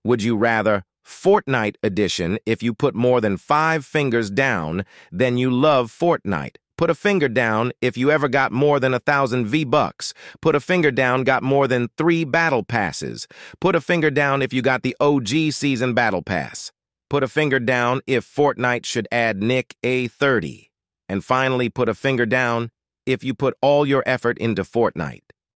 Would you rather Fortnite edition if you put more than 5 fingers down, then you love Fortnite? Put a finger down if you ever got more than 1,000 V-Bucks. Put a finger down got more than 3 battle passes. Put a finger down if you got the OG season battle pass. Put a finger down if Fortnite should add Nick A30. And finally, put a finger down if you put all your effort into Fortnite.